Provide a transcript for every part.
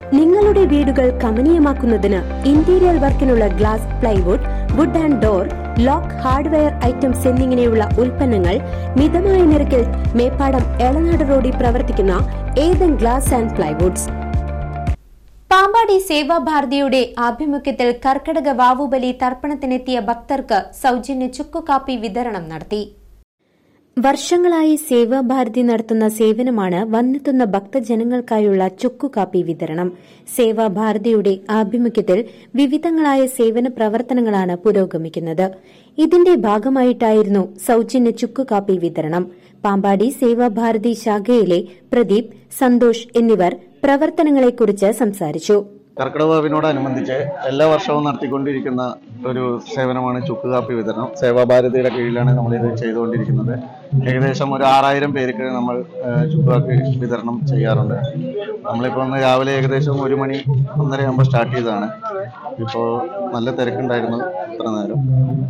നിങ്ങളുടെ വീടുകൾ കമനീയമാക്കുന്നതിന് ഇന്റീരിയർ വർക്കിനുള്ള glass, plywood, wood and door, lock, hardware items എന്നിങ്ങനെയുള്ള ഉൽപ്പന്നങ്ങൾ മിതമായ നിരക്കിൽ മേപ്പാടം എളനാട് റോഡിൽ പ്രവർത്തിക്കുന്ന Ethan glass and plywoods. Pampady സേവാഭാരതിയുടെ ആഭിമുഖ്യത്തിൽ കർക്കടക വാവുബലി തർപ്പണത്തിനെത്തിയ ഭക്തർക്ക് സൗജന്യ ചുക്കുകാപ്പി വിതരണം നടത്തി. വർഷങ്ങളായി സേവാഭാരതി നടത്തുന്ന സേവനമാണ് വന്നെത്തുന്ന ഭക്തജനങ്ങൾക്കായുള്ള ചുക്കുകാപ്പി വിതരണം. സേവാഭാരതിയുടെ ആഭിമുഖ്യത്തിൽ വിവിധങ്ങളായ സേവന പ്രവർത്തനങ്ങളാണ് പുരോഗമിക്കുന്നത്. ഇതിന്റെ ഭാഗമായിട്ടായിരുന്നു സൗജന്യ ചുക്കുകാപ്പി വിതരണം. പാമ്പാടി സേവാഭാരതി ശാഖയിലെ പ്രദീപ്, സന്തോഷ് എന്നിവർ പ്രവർത്തനങ്ങളെക്കുറിച്ച് സംസാരിച്ചു. കർക്കിടകവാവിനോടനുബന്ധിച്ച് എല്ലാ വർഷവും നടത്തിക്കൊണ്ടിരിക്കുന്ന ഒരു സേവനമാണ് ചുക്കുകാപ്പി വിതരണം. സേവാഭാരതിയുടെ കീഴിലാണ് നമ്മളിത് ചെയ്തുകൊണ്ടിരിക്കുന്നത്. ഏകദേശം ഒരു 6000 പേർക്ക് നമ്മൾ ചുക്കുകാപ്പി വിതരണം ചെയ്യാറുണ്ട്. നമ്മളിപ്പോൾ ഒന്ന് രാവിലെ ഏകദേശം 1 മണി 1:30 ആകുമ്പോൾ സ്റ്റാർട്ട് ചെയ്തതാണ്. ഇപ്പോൾ നല്ല തിരക്കുണ്ടായിരുന്നു ഇത്ര നേരം.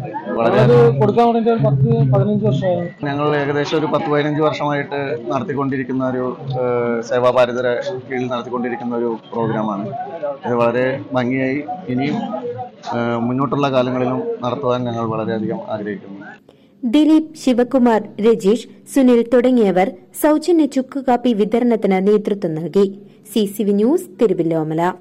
ഞങ്ങൾ ഏകദേശം ഒരു 10-15 വർഷമായിട്ട് നടത്തിക്കൊണ്ടിരിക്കുന്ന ഒരു സേവാഭാരതിയുടെ കീഴിൽ നടത്തിക്കൊണ്ടിരിക്കുന്ന ഒരു പ്രോഗ്രാമാണ്. ഇത് വളരെ ഭംഗിയായി ഇനിയും മുന്നോട്ടുള്ള കാലങ്ങളിലും നടത്തുവാൻ ഞങ്ങൾ വളരെയധികം ആഗ്രഹിക്കുന്നു. ദിലീപ്, ശിവകുമാർ, രജീഷ്, സുനിൽ തുടങ്ങിയവർ സൗജന്യ ചുക്കുകാപ്പി വിതരണത്തിന് നേതൃത്വം നൽകി. CCV news, Thiruvilwamala.